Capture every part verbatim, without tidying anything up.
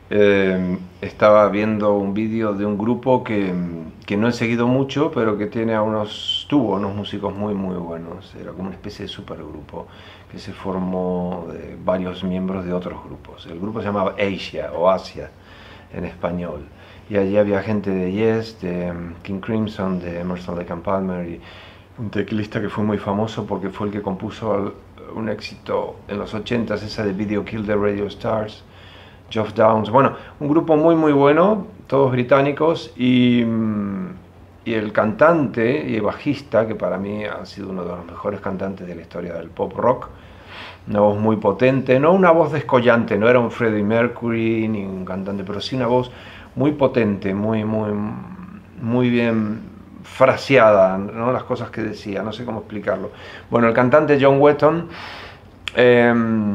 eh, estaba viendo un vídeo de un grupo que, que no he seguido mucho, pero que tiene a unos, tuvo unos músicos muy muy buenos. Era como una especie de supergrupo que se formó de varios miembros de otros grupos. El grupo se llamaba Asia o Asia en español. Y allí había gente de Yes, de King Crimson, de Emerson Lake and Palmer, y un teclista que fue muy famoso porque fue el que compuso un éxito en los ochentas, esa de Video Kill the Radio Stars, Geoff Downes. Bueno, un grupo muy muy bueno, todos británicos, y, y el cantante y bajista, que para mí ha sido uno de los mejores cantantes de la historia del pop rock, una voz muy potente, no una voz descollante, no era un Freddie Mercury ni un cantante, pero sí una voz muy potente, muy, muy, muy bien fraseada, ¿no? Las cosas que decía, no sé cómo explicarlo. Bueno, el cantante John Wetton, eh,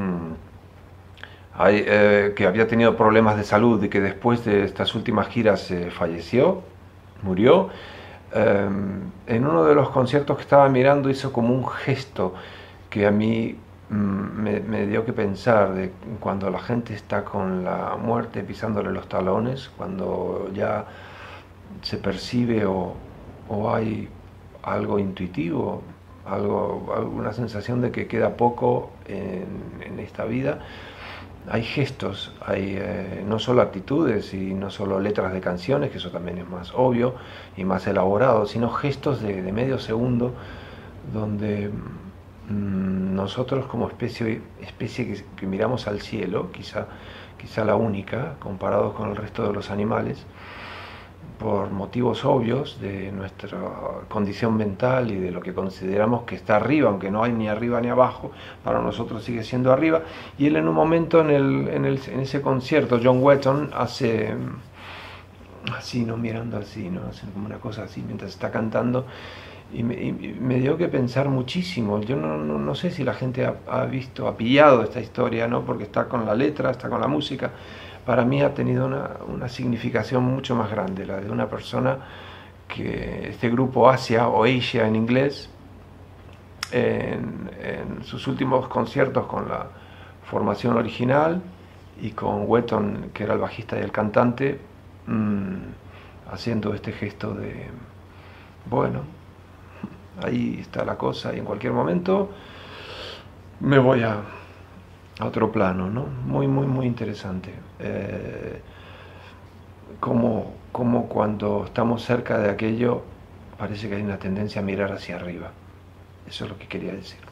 hay, eh, que había tenido problemas de salud y que después de estas últimas giras eh, falleció, murió, eh, en uno de los conciertos que estaba mirando hizo como un gesto que a mí me, me dio que pensar, de cuando la gente está con la muerte pisándole los talones, cuando ya se percibe o, o hay algo intuitivo, algo, alguna sensación de que queda poco en, en esta vida. Hay gestos, hay eh, no solo actitudes y no solo letras de canciones, que eso también es más obvio y más elaborado, sino gestos de, de medio segundo donde mmm, nosotros como especie, especie que, que miramos al cielo, quizá, quizá la única, comparados con el resto de los animales, por motivos obvios de nuestra condición mental y de lo que consideramos que está arriba, aunque no hay ni arriba ni abajo, para nosotros sigue siendo arriba. Y él en un momento en, el, en, el, en ese concierto, John Wetton hace así, no mirando así, ¿no? Hace como una cosa así mientras está cantando, y me, y me dio que pensar muchísimo. Yo no, no, no sé si la gente ha, ha visto, ha pillado esta historia, ¿no? Porque está con la letra, está con la música. Para mí ha tenido una, una significación mucho más grande, la de una persona que este grupo Asia o Asia en inglés, en, en sus últimos conciertos con la formación original y con Wetton, que era el bajista y el cantante, mmm, haciendo este gesto de, bueno, ahí está la cosa y en cualquier momento me voy a, a otro plano, ¿no? Muy, muy, muy interesante. Eh, como, como cuando estamos cerca de aquello parece que hay una tendencia a mirar hacia arriba. Eso es lo que quería decir.